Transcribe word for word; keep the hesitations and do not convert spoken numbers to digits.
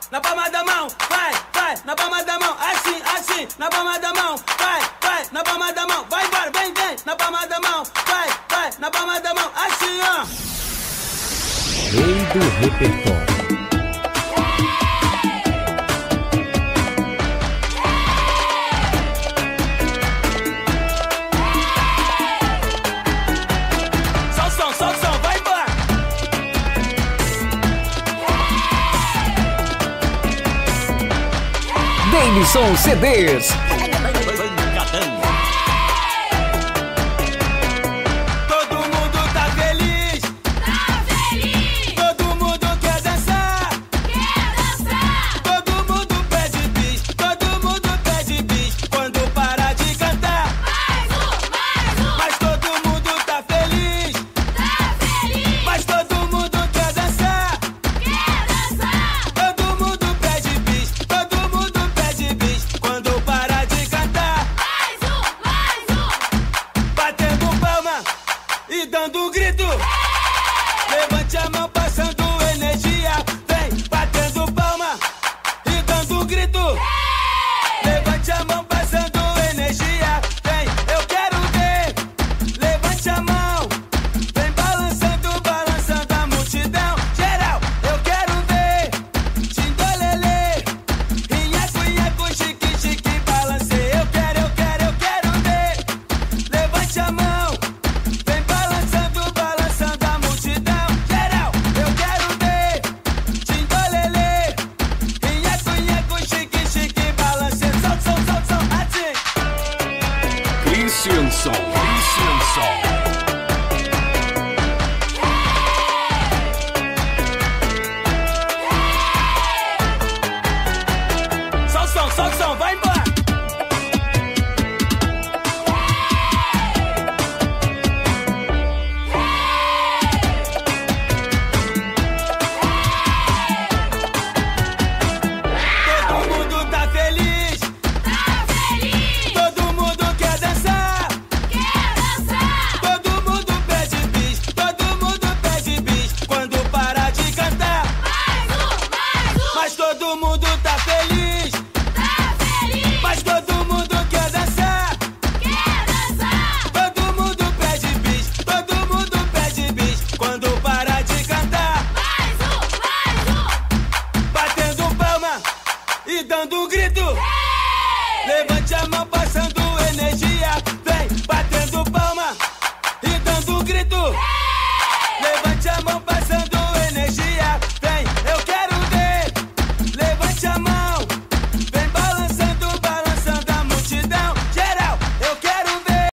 na palma da mão, vai, vai, na palma da mão, assim, assim, na palma da mão, vai, vai, na palma da mão, vai embora, vem, vem, na palma da mão, vai, vai, na palma da mão, assim, ó. Rei do repertório. Davidson C Ds.